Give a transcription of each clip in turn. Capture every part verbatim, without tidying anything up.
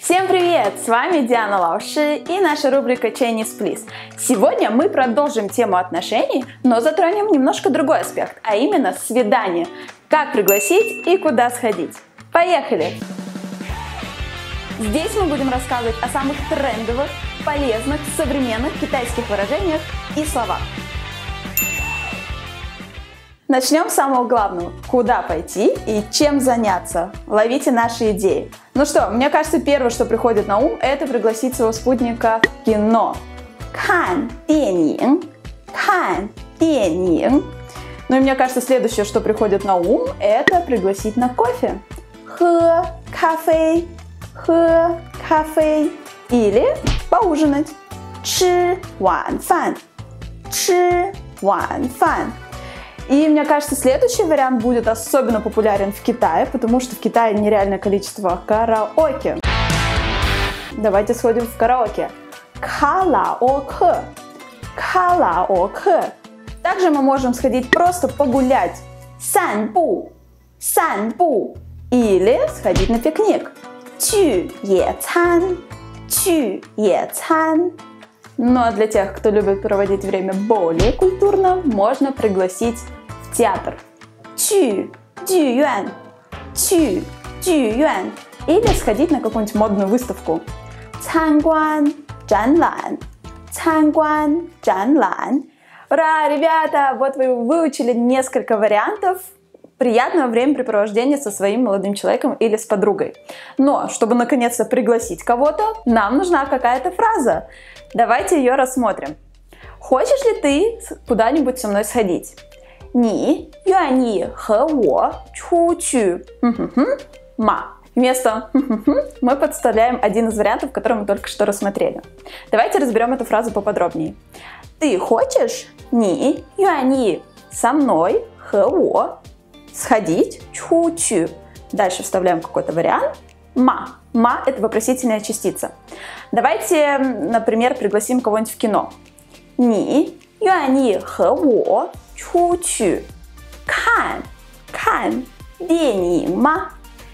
Всем привет! С вами Диана Лауши и наша рубрика Chinese Please. Сегодня мы продолжим тему отношений, но затронем немножко другой аспект, а именно свидание. Как пригласить и куда сходить. Поехали! Здесь мы будем рассказывать о самых трендовых, полезных, современных китайских выражениях и словах. Начнем с самого главного. Куда пойти и чем заняться? Ловите наши идеи. Ну что, мне кажется, первое, что приходит на ум, это пригласить своего спутника в кино. Кан дианин, кан дианин. Ну и мне кажется, следующее, что приходит на ум, это пригласить на кофе. Хэ кафе, хэ кафе. Или поужинать. Чи ван фан, чи ван фан. И мне кажется, следующий вариант будет особенно популярен в Китае, потому что в Китае нереальное количество караоке. Давайте сходим в караоке. Караоке. Караоке. Также мы можем сходить просто погулять. Санбу. Санбу. Или сходить на пикник. Чу е цан. Чу е цан. Ну а для тех, кто любит проводить время более культурно, можно пригласить в театр. Чу дююэн, чу дююэн. Или сходить на какую-нибудь модную выставку. Цангуан джанлан, цангуан джанлан. Ура, ребята! Вот вы выучили несколько вариантов приятного времяпрепровождения со своим молодым человеком или с подругой. Но, чтобы наконец-то пригласить кого-то, нам нужна какая-то фраза. Давайте ее рассмотрим. Хочешь ли ты куда-нибудь со мной сходить? Ни юани хэ wo чу чу ма. Вместо мы подставляем один из вариантов, который мы только что рассмотрели. Давайте разберем эту фразу поподробнее. Ты хочешь ни юани со мной хэ wo сходить чу чу. Дальше вставляем какой-то вариант. Ма. Ма – это вопросительная частица. Давайте, например, пригласим кого-нибудь в кино. Ни юани хэ wo чу чу кан кан дианин ма?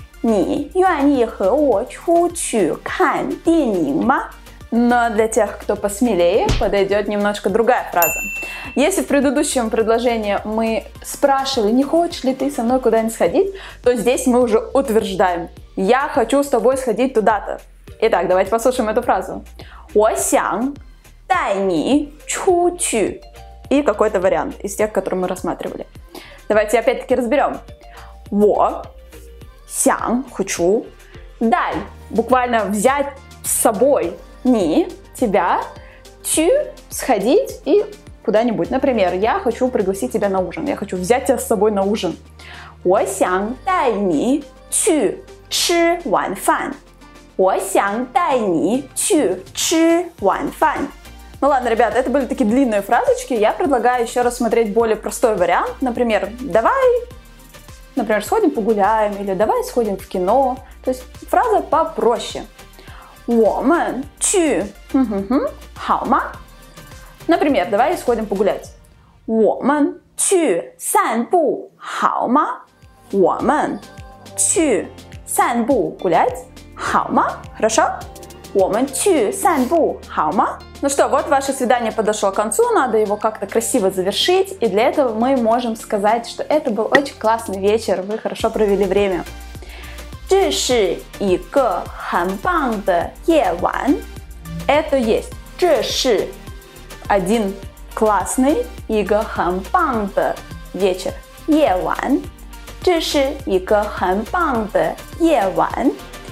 Ни юани хэ wo чу чу кан дианин ма? Но для тех, кто посмелее, подойдет немножко другая фраза. Если в предыдущем предложении мы спрашивали, не хочешь ли ты со мной куда-нибудь сходить, то здесь мы уже утверждаем. Я хочу с тобой сходить туда-то. Итак, давайте послушаем эту фразу. 我想带你出去. И какой-то вариант из тех, которые мы рассматривали. Давайте опять-таки разберем. 我想 хочу. 带 буквально взять с собой. Ни тебя. 去 сходить и куда-нибудь. Например, я хочу пригласить тебя на ужин. Я хочу взять тебя с собой на ужин. 我想带你去吃晚饭. 我想带你去吃晚饭. Ну ладно, ребята, это были такие длинные фразочки. Я предлагаю еще рассмотреть более простой вариант. Например, давай, например, сходим погуляем или давай сходим в кино. То есть фраза попроще. 我们去 好吗? Например, давай сходим погулять. 我们去散步好吗? 我们去散步 гулять 好吗? Хорошо? 我们去散步好吗? Ну что, вот ваше свидание подошло к концу, надо его как-то красиво завершить, и для этого мы можем сказать, что это был очень классный вечер, вы хорошо провели время. 这是一个很棒的夜晚. Это есть 这是 один классный 一个很棒的 вечер 夜晚. 这是一个很棒的夜晚.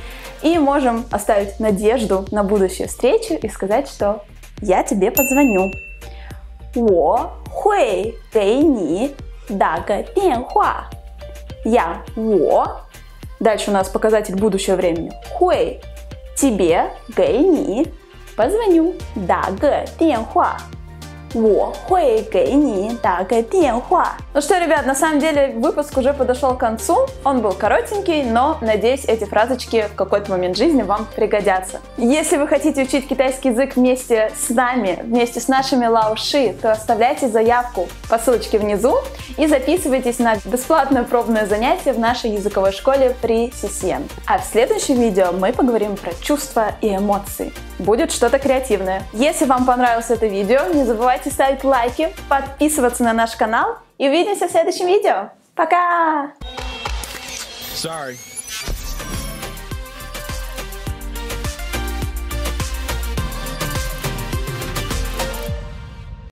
И можем оставить надежду на будущую встречу и сказать, что я тебе позвоню. 我会给你打个电话. Я, 我. Дальше у нас показатель будущего времени. 会 тебе, 给你 позвоню. 打个电话. 我会给你打个电话. Ну что, ребят, на самом деле выпуск уже подошел к концу. Он был коротенький, но, надеюсь, эти фразочки в какой-то момент жизни вам пригодятся. Если вы хотите учить китайский язык вместе с нами, вместе с нашими лаоши, то оставляйте заявку по ссылочке внизу и записывайтесь на бесплатное пробное занятие в нашей языковой школе при си си эн. А в следующем видео мы поговорим про чувства и эмоции. Будет что-то креативное. Если вам понравилось это видео, не забывайте ставить лайки, подписываться на наш канал и увидимся в следующем видео. Пока! Sorry.